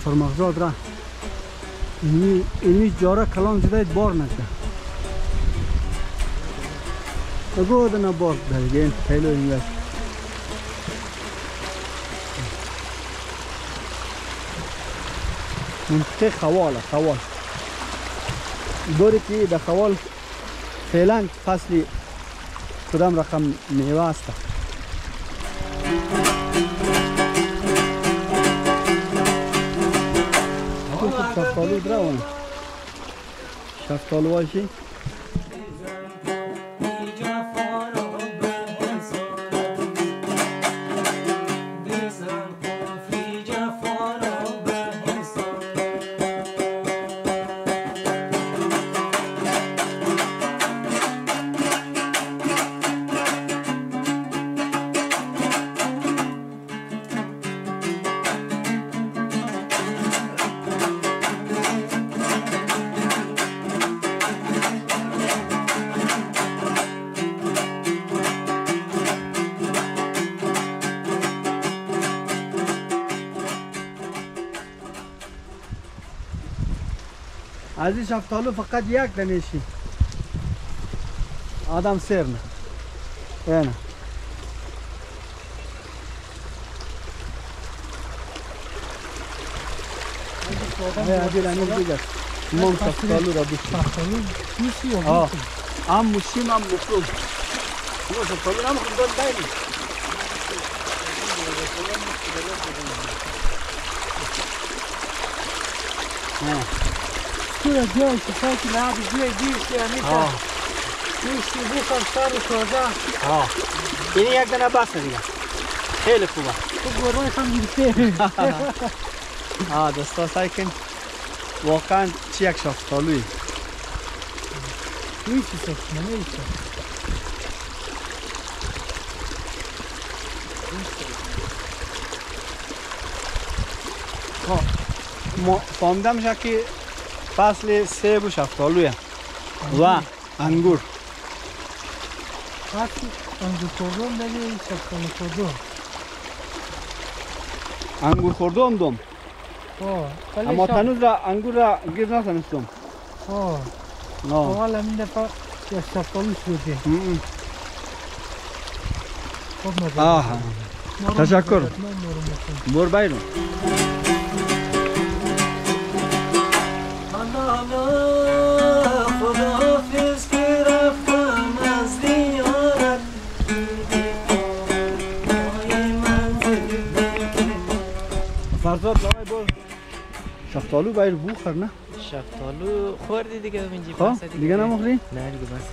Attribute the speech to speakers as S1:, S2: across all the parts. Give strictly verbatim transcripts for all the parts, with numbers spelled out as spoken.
S1: پرمغزاد را اینی اینی جاره کلان زده بار نکه اگه دنا بار درگه خیلی اینگه منطقه خواله خوال دوری که در خوال فعلا فصلی کدام رقم میوه است شفتالو درون شفتالو هاشی از این شفتالو فقط یک دانشی آدم سر نه اینه ای عدیل امیر دیگر من شفتالو را بیشتر شفتالو میشی و بیشتر هم موشیم هم مفروض ما شفتالو هم خود دل دایمی تو را جای که خاکی لعبی جوی دیر که همیتا میشی بوخم سر و شازه اینی یک دنه بس دیگه خیلی خوبه تو گربای خم گیرسته آه دستا سعی کن واقعا چی یک شفتالوی میشی سخت نمیشه ما فهمیدم شد که فصل سیب و شفتالویه و انگور
S2: فصل انگور خوردم بلی شفتالو خوردم
S1: انگور خوردم دوم اما تنوز را انگور را گیر نتنستم
S2: اول همین دفعه یک شفتالو شده
S1: تشکر بور بیرون فرزاد لای بول شفتالو باید بو خور نه؟
S3: شفتالو خوردی دیگه منجی
S1: خواه؟ دیگه نمخوری؟
S3: نه دیگه بس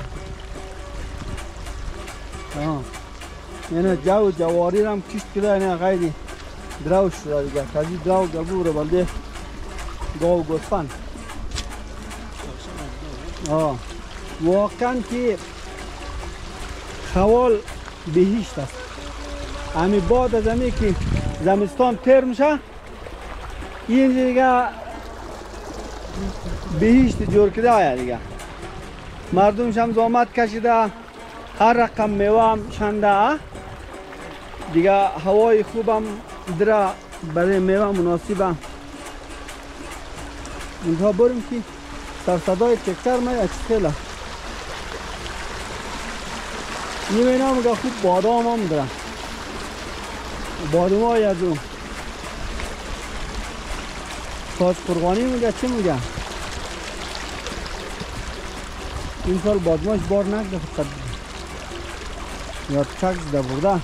S1: آه اینه جو جواری رم کشت کده اینه غیری دروش شده دیگه تازی درو گبو رو بلده گاو گوسفند آه واقعا که خوال بهشت است امی بعد از امی که زمستان تر میشه این دیگه بهشت جور کرده آیا دیگه مردمش هم زحمت کشیده هر رقم میوه هم شنده دیگه هوای خوبم در برای میوه مناسبه اینها بریم که سر صدای تکتر می اچ خیلی این اینا میگه خوب بادام هم دارن بادام های از اون تاج قربانی میگه چی میگه این سال بادماش بار نکده فقط یا چک زده برده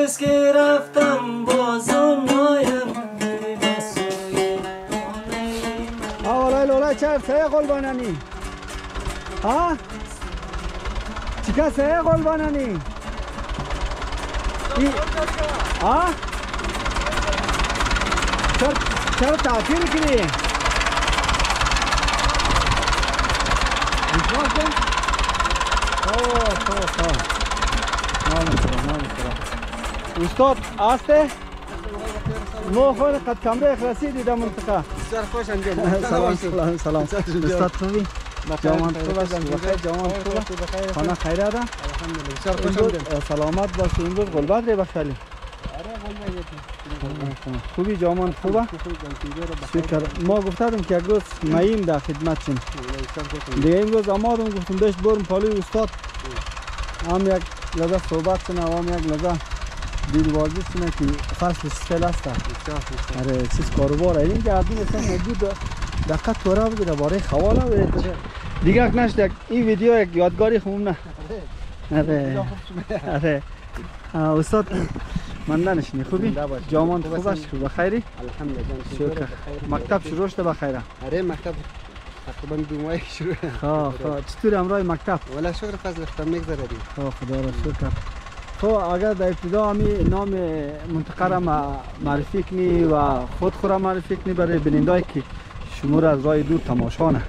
S4: روز که رفتم بازم نایم
S5: آولای لولای چه سه قلبانانی ها چیکار سه قلبانانی ها چرا چرا تعطیل کردی انتظار کن اوه اوه اوه نام نام استاد آسته مو خود قد کمره اخلاصی دیدم منطقه
S1: بسیار خوش انجام
S5: سلام سلام سلام استاد خوبی جوان خوب است بخیر جوان خوب خانه خیره ده
S1: الحمدلله بسیار خوش آمدید
S5: سلامت باش امروز گلبد ری بخشلی خوبی جوان خوبه شکر ما گفتم که یک روز ماییم در خدمت شیم دیگه امروز آمادم گفتم داشت برم پالوی استاد هم یک لحظه صحبت کنه و هم یک لحظه دیلوازی کنه که فصل سفل است اره چیز کاروبار این که عدیم اصلا موجود دقیق تورا بگیره باره خواله بگیره دیگه اک نشد این ویدیو یک یادگاری خوم نه اره اره استاد من نشینی خوبی؟ جامان خوب است شو بخیری؟
S1: الحمدلله
S5: شکر مکتب شروع شده بخیره
S1: اره مکتب تقریبا دو ماه شروع
S5: خواه خواه چطور امرای مکتب؟
S1: ولی شکر فضل ختم میگذره دی
S5: خواه خدا را شکر خب اگر در ابتدا همی نام منطقه را معرفی کنی و خود خود را معرفی کنی برای بینندهایی که شما را از راه دور تماشا نه.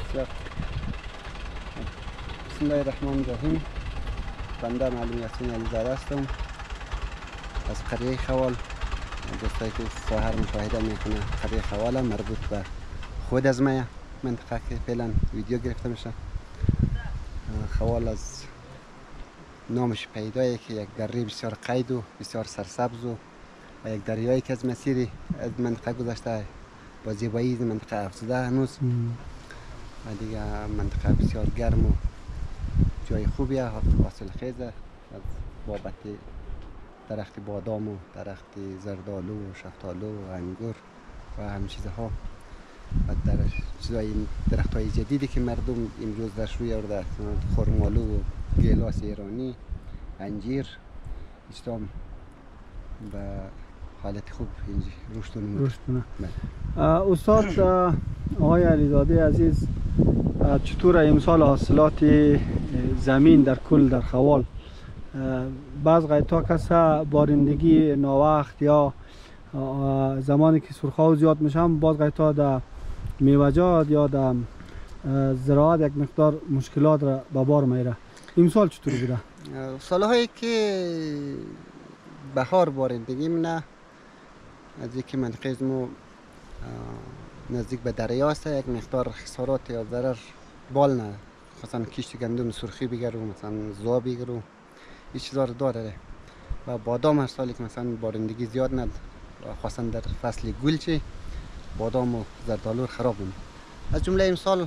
S1: بسم الله الرحمن الرحیم. بنده معلم یاسین علیزاده هستم از قریه خوال. دوستایی که ساحر مشاهده میکنه قریه خوال مربوط به خود از مایه منطقه که فعلا ویدیو گرفته میشه. خوال از نامش پیدایه که یک دره بسیار قید و بسیار سرسبز و و یک دریایی که از مسیری از منطقه گذشته با زیبایی منطقه افزوده هنوز و دیگه منطقه بسیار گرم و جای خوبیه حاصل خیزه از بابت درخت بادام و درخت زردالو و شفتالو و انگور و همین چیزها و در چیزای درخت های جدیدی که مردم امروز درش روی آورده خرمالو و گیلاس ایرانی انجیر اجتام و حالت خوب اینجا رشد نمود.
S5: استاد آقای علیزاده عزیز چطور امسال حاصلات زمین در کل در خوال بعض قیتا کسا بارندگی ناوقت یا زمانی که سرخاو زیاد میشم باز قیتا در میوجات یا در زراعت یک مقدار مشکلات را به بار میره امسال چطور بوده؟
S1: سالهایی که بهار بارندگی منه از اینکه منطقه ما نزدیک به دریا است یک مقدار خسارات یا ضرر بال نه مثلا کشت گندم سرخی بگیره مثلا زوا بگیره این چیزا رو داره و بادام هر سالی که مثلا بارندگی زیاد ند خاصا در فصل گل چی بادام و زردالو خراب بود از جمله امسال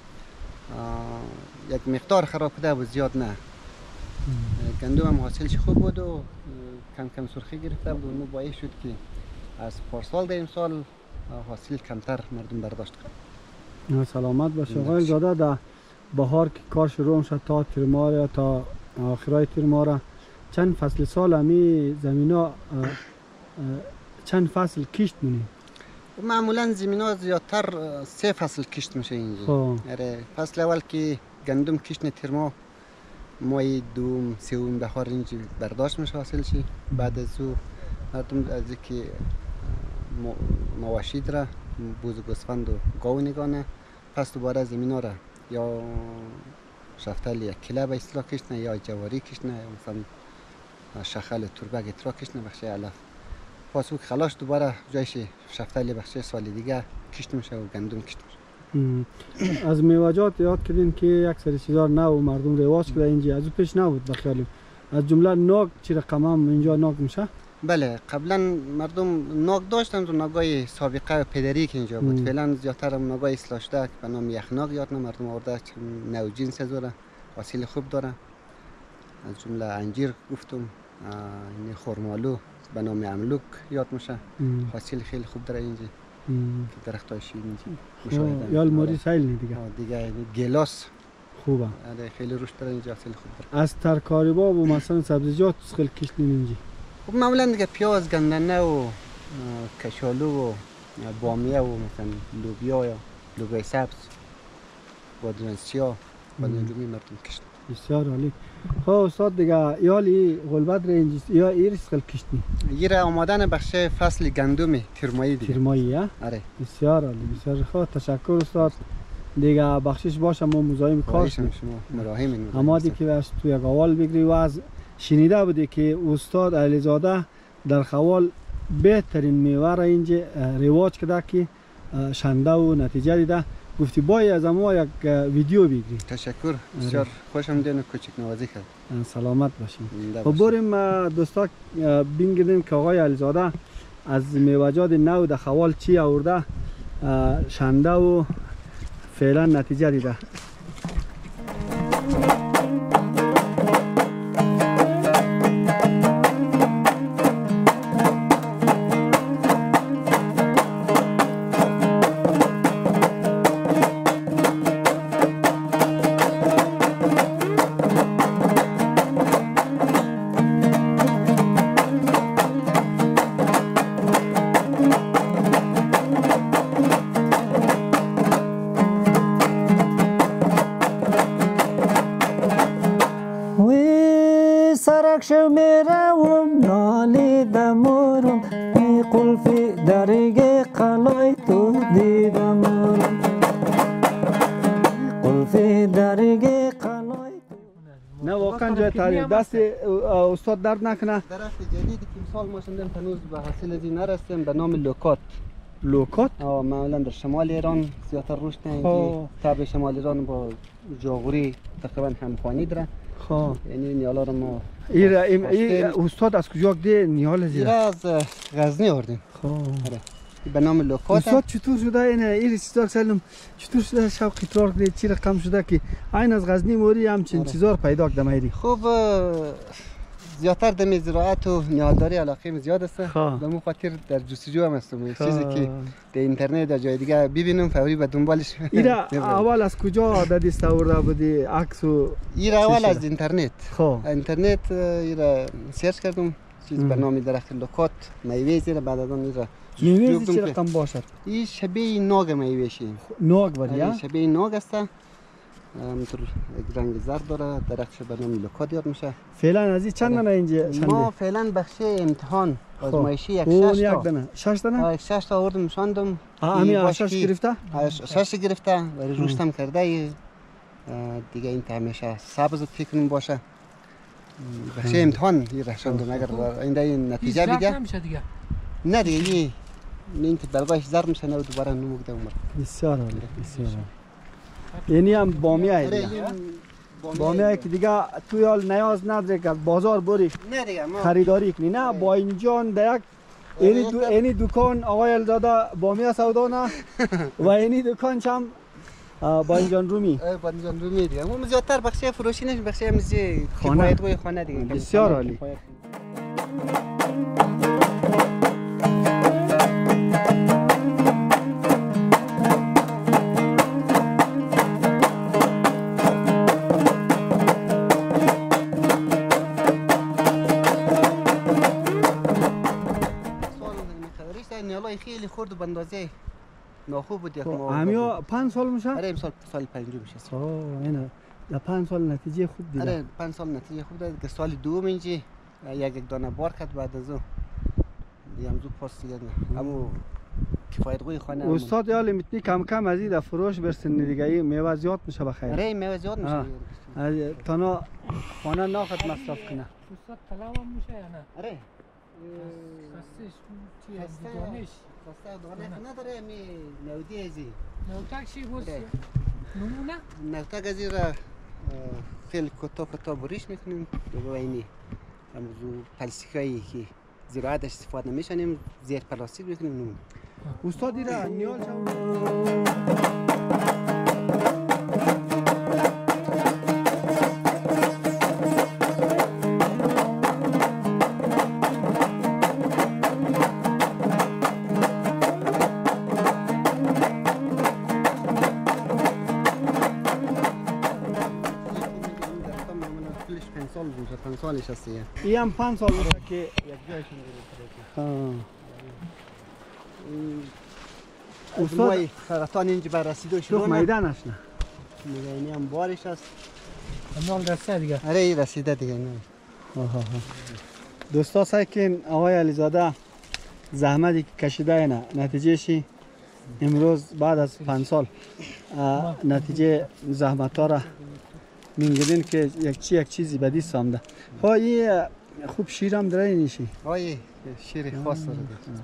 S1: یک مقدار خراب بوده و زیاد نه گندم هم حاصلش خوب بود و کم کم سرخی گرفته بود و باعث شد که از پارسال در امسال حاصل کمتر مردم برداشت کنند.
S5: سلامت باشه آقای زاده در بهار که کار شروع شد تا تیر ماه یا تا آخرای تیر ماه چند فصل سال همی زمین ها چند فصل کشت مونی؟
S1: معمولا زمین ها زیادتر سه فصل کشت میشه اینجا. فصل اول که گندم کشت تیر ماه مای دوم سوم بهار اینجا برداشت میشه حاصل شی بعد از او مردم از اینکه مواشی داره بوز گوسفند و گاو نگانه پس دوباره زمین ها را یا شفتل یک کله به اصطلاح کشنه یا جواری کشنه یا مثلا شخل تربگ اترا کشنه بخشه علف پس او خلاص دوباره جایش شفتل بخشه سال دیگه کشت میشه و گندم کشت میشه.
S5: از میوجات یاد کردین که یک سری چیزا نو مردم رواج کرده اینجا از او پیش نبود بخیالیم از جمله ناگ چی رقم هم اینجا ناگ میشه؟
S1: بله قبلا مردم ناگ داشتن و ناگای سابقه و پدری که اینجا بود فعلا زیادتر هم ناگای اصلاح شده که به نام یخناگ یاد نه مردم آورده نو جنس داره حاصل خوب داره از جمله انجیر گفتم این خرمالو به نام املوک یاد میشه حاصل خیلی خوب داره اینجا که درخت های شیرین مشاهده
S5: یا الموری سیل دیگه
S1: دیگه گیلاس
S5: خوبه
S1: خیلی رشد داره اینجا حاصل خوب داره
S5: از ترکاری با و مثلا سبزیجات خیلی کشتین اینجا
S6: خب معمولا دیگه پیاز، گندنه و کشالو و بامیه و مثلا لوبیا یا لوبیا سبز، بادران سیاه، بادران رومی مردم کشت.
S5: بسیار عالی. خب استاد دیگه یالی غلبت رنج یا ایرس خل کشتی.
S6: یه آمادن بخش فصل گندم تیرمایی دیگه.
S5: تیرمایی ها؟
S6: آره.
S5: بسیار عالی. بسیار خوب. تشکر استاد. دیگه بخشش باشه ما مزاحم کار
S6: شما مراحم.
S5: اما دی که واس تو یک اول بگیری و از شنیده بودی که استاد علیزاده در خوال بهترین میوه را اینجا رواج کرده که شنده و نتیجه دیده. گفتی باید از ما یک ویدیو بگیری.
S6: تشکر. بسیار خوشم دیدن کوچک نوازی کرد.
S5: سلامت باشیم. خب بریم دوستا ببینیم که آقای علیزاده از میوه‌جات نو در خوال چی آورده، شنده و فعلا نتیجه دیده.
S4: شمیرم نالی دمورم ای قلفی درگه قلای تو دیدم قلفی درگه قلای
S5: نه واقعا جای تاریخ دست استاد درد نکنه.
S6: درخت جدیدی که امسال ما شندیم هنوز به حاصل ازی نرسیم به نام لوکات.
S5: لوکات؟
S6: آه معمولا در شمال ایران زیادتر رشد اینجا. تابع شمال ایران با جاغوری تقریبا همخوانی داره.
S5: خب
S6: یعنی نیالا رو ما
S5: ایرا ای استاد از کجا ده نیال زیرا؟
S6: ایرا از غزنی آوردیم.
S5: خب
S6: به نام لوکات.
S5: استاد چطور شده این ایری چیزا سلام چطور شده شوق ترک ده چی رقم شده که عین از غزنی موری همچین چیزا رو پیدا کردم ایری؟
S6: خوب زیادتر دم زراعت و نیازداری علاقه زیاد است. به مو خاطر در جستجو هم هستم. چیزی که در اینترنت در جای دیگه ببینم فوری به دنبالش.
S5: ایرا اول از کجا دادیست آورده بودی عکس و
S6: ایرا اول از اینترنت.
S5: خب
S6: اینترنت ایرا سرچ کردم چیز به نام درخت لوکات میوه زیر بعد از اون ایرا
S5: میوه چه رقم باشد؟
S6: این شبیه ناگ میوه شی.
S5: ناگ بود
S6: شبیه ناگ است. همینطور رنگ زرد داره. درختش به نام لوکات یاد میشه.
S5: فعلا از این چند دانه اینجا شنده؟
S6: ما فعلا بخش امتحان آزمایشی یک شش تا.
S5: یک دانه. شش دانه؟
S6: یک شش تا آوردم شاندم.
S5: همین شش گرفته؟
S6: شش گرفته و رشدم کرده. دیگه این همیشه سبز فکر کنم باشه. بخش امتحان یه شاندم اگر اینده این نتیجه بگه.
S1: نمیشه دیگه.
S6: نه دیگه این این برگاش زرد میشه و دوباره نموده عمر.
S5: بسیار عالی. بسیار عالی. یعنی هم بامیه ای بامیه که دیگه توی حال نیاز نداره که بازار بری خریداری کنی. نه با اینجا در یک اینی دو اینی دکان آقای علیزاده بامیه سودا نه و اینی دکان چم با اینجا رومی
S6: با اینجا رومی دیگه. ما زیادتر بخش فروشی نش بخش میز خانه توی خانه دیگه.
S5: بسیار عالی.
S6: خیلی خورد و بندازه ناخوب بود.
S5: همیا پنج سال میشه؟
S6: آره امسال سال پنجم میشه.
S5: اوه اینا در پنج سال نتیجه خوب دیده.
S6: آره پنج سال نتیجه خوب داد که سال دوم اینجا یک یک دانه بار کرد بعد از اون دیگه هم زود پاس دیگه همو کفایت گوی خانه.
S5: استاد یالی میتونی کم کم از این فروش برسن دیگه این میوه زیاد میشه بخیر.
S6: آره میوه زیاد میشه.
S5: تانا خانه ناخد مصرف کنه.
S1: استاد طلب میشه یا نه؟
S6: آره
S1: خستش چیه دانش
S6: خسته دانش نداره می نودی ازی
S1: نوتاک چی بود نمونه
S6: نوتاک ازی را خیلی کتا کتا بریش میکنیم دوباره اینی امروز پلاستیکایی که زراعتش استفاده نمیشنیم زیر پلاستیک میکنیم نمونه.
S5: استاد دیره نیال چه
S6: پنج سالش هست دیگه.
S5: این هم پنج سال میشه که
S6: یک جایشون گرفته.
S5: ها
S6: استاد مای خرطان اینجا بررسیده شروع
S5: تو میدانش نه
S6: میگه اینی هم بارش هست.
S2: نام دسته دیگه.
S6: آره این رسیده دیگه نه.
S5: آها دوستا سعی کن آقای علیزاده زحمتی که کشیده اینه نتیجه شی امروز بعد از پنج سال نتیجه زحمت ها را میگیرین که یک چی یک چیزی بدی سامده. ها این خوب شیر هم داره نیشی.
S6: آی شیر خاص داره.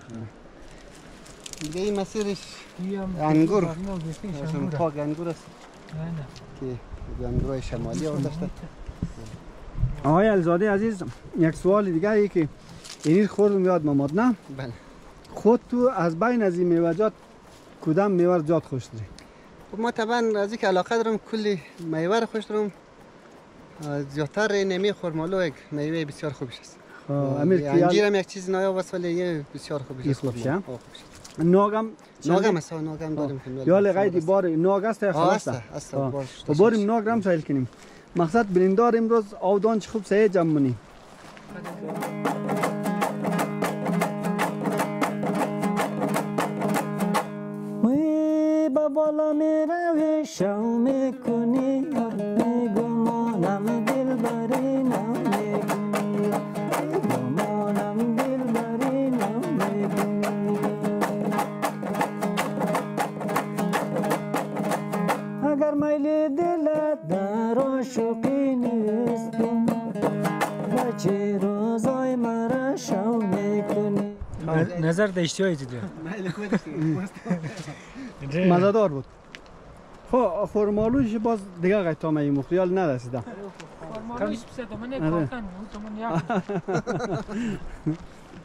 S6: دیگه این مسیرش انگور. اصلا پاک انگور است. که انگورای شمالی آورده داشته.
S5: آقای علیزاده عزیز یک سوال دیگه ای که اینی خوردم یاد ماماد نه؟
S6: بله.
S5: خود تو از بین از این میوه‌جات کدام میوه جات خوش داری؟
S6: ما طبعا از اینکه علاقه دارم کلی میوه رو خوش دارم. زیادتر نمی خرمالو یک میوه بسیار خوبش است.
S5: امیر
S6: انجیر هم یک چیز نایاب است ولی یه بسیار خوبش است.
S5: خوبشه؟ ناگم
S6: ناگم است ناگم داریم که
S5: یا لغیدی بار ناگ است یا خلاص
S6: است است
S5: و باریم ناگرام سایل کنیم. مقصد بریندار امروز آودان چه خوب سه جمع منی.
S4: می با بالا می روی شو میکنی گمانم دل بری نمیکنی گمانم دل بری نمیکنی اگر میل دلت در عاشقی نیستم بچه روزای مرا شو میکنی.
S2: نظر داشتی هایی دیده
S5: مزدار بود. خب فرمالوش باز دیگه قیتا می مخیال نرسیدم.
S2: فرمالوش بسید من یک کارکن بود تو من یک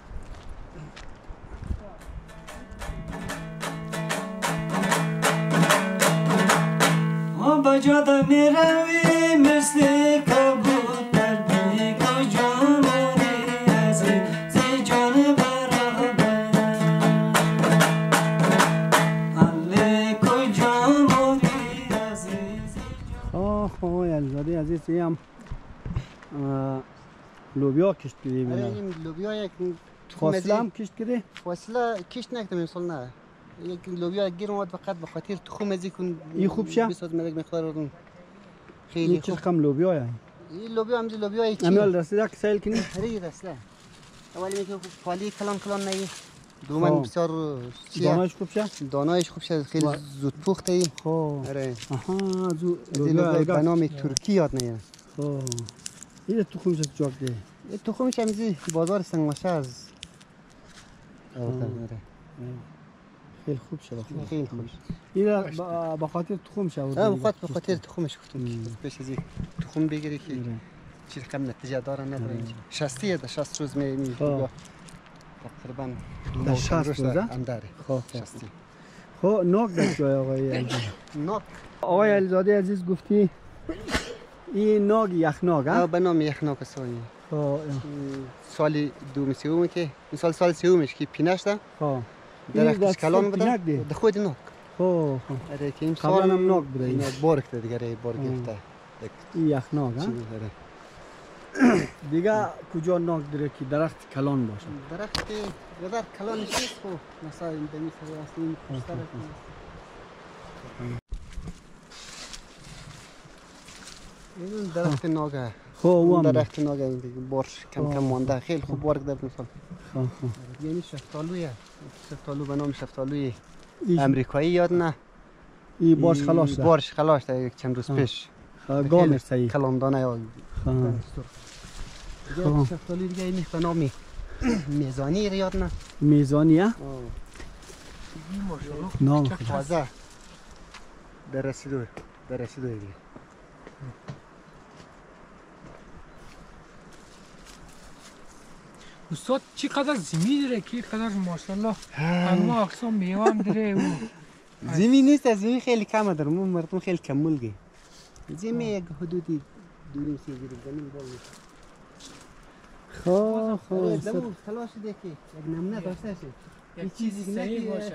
S4: بجاد می روی مثل کبوتر دیگه جمهوری عزیز زی جان برابر علیکو جمهوری عزیز.
S5: آه آه علیزاده عزیز این هم لوبیا کشت کردی
S6: آره
S5: بینم.
S6: این لوبیا یک
S5: فاصله هم کشت کردی؟
S6: فاصله کشت نکردم امسال نه. یک لوبیا گیر اومد فقط به خاطر تخم ازی کن.
S5: این خوب شه؟
S6: بیست مدرک مقدار اون
S5: خیلی این چیز کم لوبیا یعنی؟
S6: این لوبیا هم دی لوبیا ایچی.
S5: امیال رسیده که سیل کنی؟
S6: هری رسیده. اولی میگه فالی کلان کلان نهی. دومن بسیار چیه؟
S5: دانایش خوب شه؟
S6: دانایش خوب شه خیلی زود پخته ای.
S5: خب.
S6: آره.
S5: آها زو
S6: لوبیا به نام ترکی یاد نه.
S5: خب. این تخم چه جواب ده؟
S6: این تخمش هم زی بازار سنگمشه از. آره.
S5: خیلی خوب شد.
S6: خیلی خوب.
S5: این با خاطر تخم شد.
S6: آه بخاطر به خاطر تخمش گفتم پیش از این تخم بگیری که چیز کم نتیجه داره نداره اینجا. شصتیه در شصت روز می می تقریبا
S5: در شصت روز
S6: هم داره.
S5: خب
S6: شصتی.
S5: خب ناک در جای آقای علیزاده.
S6: ناک.
S5: آقای علیزاده عزیز گفتی این ناگ یخناگ ها؟
S6: به نام یخناگ است.
S5: خب
S6: سال دوم سوم که مثال سال سومش که پینش ده.
S5: خب
S6: درختش کلان بوده. ده خود ناک.
S5: خب
S6: آره که این
S5: قبلا
S6: سال
S5: هم ناک بوده.
S6: این بارک ده دیگه بارک گرفته.
S5: این یخناگ ها؟ دیگه کجا ناک داره که درخت کلان باشه؟
S6: درخت در کلان نیست خب مثلا این دمی سر اصلی بیشتر این درخت ناگه.
S5: خب اون
S6: درخت ناگه این دیگه بارش کم کم مانده خیلی خوب بارک داره مثلا.
S5: خب خب
S6: یعنی شفتالویه. شفتالو به نام شفتالوی امریکایی یاد نه.
S5: این بارش خلاص ده.
S6: بارش خلاص ده یک چند روز پیش.
S5: گام صحیح.
S6: کلاندانه یا
S5: خب
S6: شفتالوی دیگه این به نام میزانی یاد نه.
S5: میزانی ها؟ نام
S6: تازه در رسیدو در رسیدو دیگه.
S2: استاد چقدر زمین داره که قدر ماشاءالله انواع اقسام میوه هم داره و
S6: زمین نیست زمین خیلی کمه داره من مردم خیلی کمولگی زمین یک حدودی دوریم سی گیریم زمین بال نیست.
S5: خب خب
S6: دمو خلاص ده که یک نمونه داشته شد یک چیزی
S2: صحیح باشه.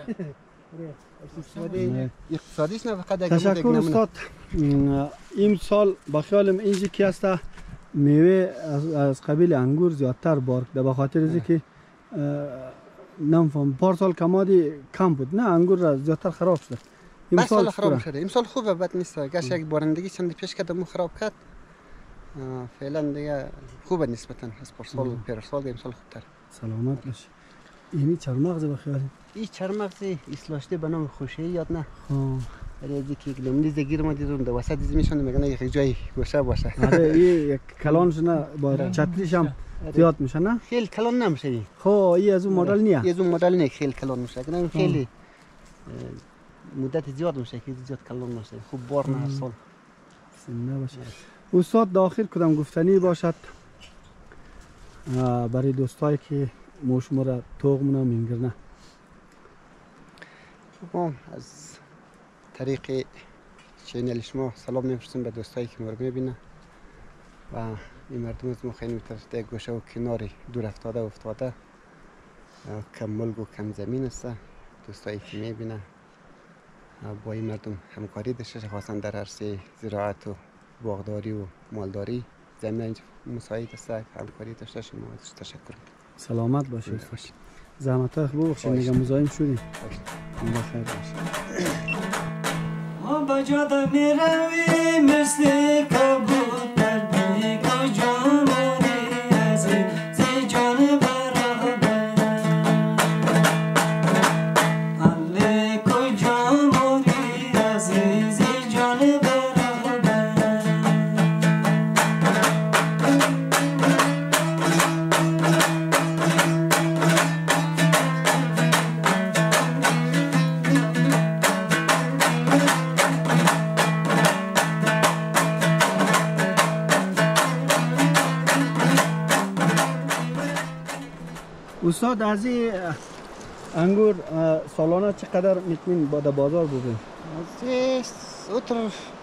S6: اقتصادیش نه فقط یک
S5: تشکر استاد. این سال با خیالم اینجا کی هسته میوه از, از قبیل انگور زیادتر بار ده به خاطر از که نمیفهم پارسال کمادی کم بود نه انگور را زیادتر خراب شد
S6: این سال خراب شده امسال خوبه بد نیست گاش یک بارندگی چند پیش کردم خراب کرد فعلا دیگه خوبه نسبتا از پارسال پیرسال امسال خوبتر
S5: سلامت باش اینی چرمغز به خیال
S6: این چرمغز اسلاشته به نام خوشه یاد نه
S5: ها
S6: ریزی که لمنیز گیر ما دیدم در وسط دیز میشون میگن یک جای گوشه باشه
S5: آره این یک کلانش نه با چتریش هم زیاد میشه نه
S6: خیلی کلان نمیشه این
S5: خب این از اون مدل نیه
S6: از اون مدل نه خیلی کلان میشه اگر خیلی مدت زیاد میشه که زیاد کلان میشه خوب بار نه هر سال
S5: سنه باشه استاد داخل کدام گفتنی باشد برای دوستایی که ما شما را توغمونا میگیرنه
S6: ما از طریق چینل شما سلام میفرستم به دوستایی که ما رو میبینه و این مردم از ما خیلی در گوشه و کناری دور افتاده و افتاده کم ملک و کم زمین است دوستایی که میبینه با این مردم همکاری داشته خواستن در عرصه زراعت و باغداری و مالداری زمین مساعد است همکاری داشته شما ازش تشکر میکنم
S5: سلامت باشید زحمت های خوب بخشید نگه مزاحم شدیم الله خیر باشه
S4: بجاده می روی مثل کبوتر بیگا جانوری از زی جان برابر علی کجا موری از زی جان برابر
S5: استاد از این انگور سالانه چقدر میتونین با بازار بودین؟
S6: از اوتر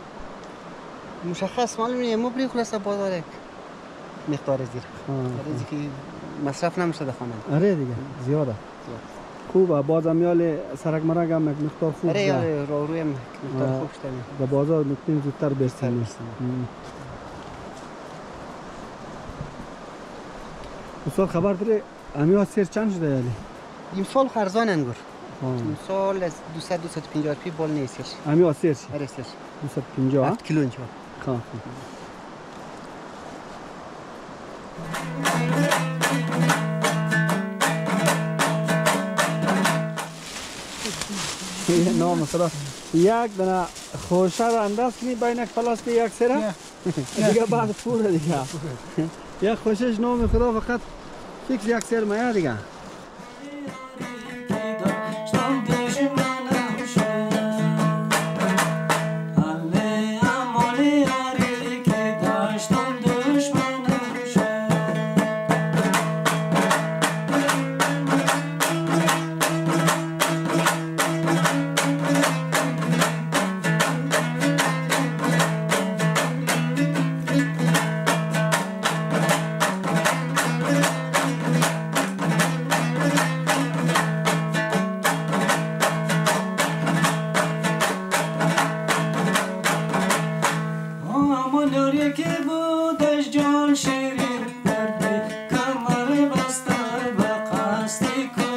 S6: مشخص معلوم نیست مبری خلاص بازار یک مقدار زیر از که مصرف نمیشه در خانه
S5: آره دیگه زیاده خوبه بازم یال سرک مرگ هم یک مقدار خوب
S6: آره آره رو روی مقدار خوب شده
S5: در بازار میتونین زودتر برسیم استاد خبر داره امی سیر چند شده یعنی؟
S6: این سال خرزان انگور این سال از دویست دویست و پنجاه پی بال نیستش
S5: امی سیر چی؟
S6: آره سیر
S5: دویست و پنجاه
S6: هفت کیلو اینجا
S5: خب یه نام مثلا یک دنه خوشه را انداز کنی بین یک پلاس که یک سره دیگه بعد پوره دیگه یک خوشش نام خدا فقط فکر یک سر مایه دیگه
S4: جان شیرین کردی کمر بسته به قصد